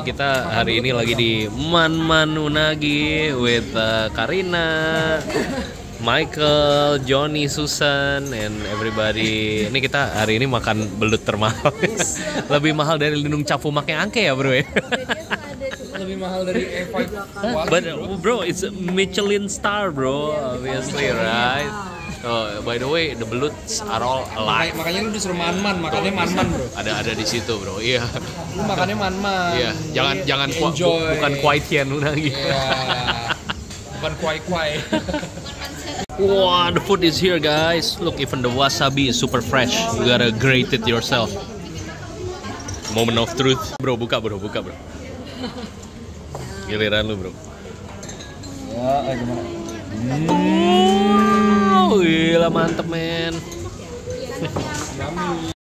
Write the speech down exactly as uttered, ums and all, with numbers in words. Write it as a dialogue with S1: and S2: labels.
S1: kita hari ini lagi di Man Man Unagi with uh, Karina, Michael, Johnny, Susan, and everybody. Ini kita hari ini makan belut termahal. Lebih mahal dari lindung cafu make angke ya bro ya.
S2: Lebih mahal dari A lima.
S1: But bro, it's a Michelin star bro, obviously right. Oh, by the way, the beluts are all alive.
S2: Makanya lu disuruh man-man, makannya man-man bro.
S1: Ada ada di situ bro, iya.
S2: Lu makannya man-man.
S1: Iya, jangan
S2: Jadi
S1: jangan ku, bu,
S2: enjoy.
S1: bukan kuaitian unagi.
S2: Iya. Bukan kuai-kuai.
S1: Wow, the food is here guys. Look, even the wasabi is super fresh. You gotta grate it yourself. Moment of truth, bro. Buka bro, buka bro. Giliran lu bro.
S2: Ya, eh, gimana?
S1: Oh, gila mantep men.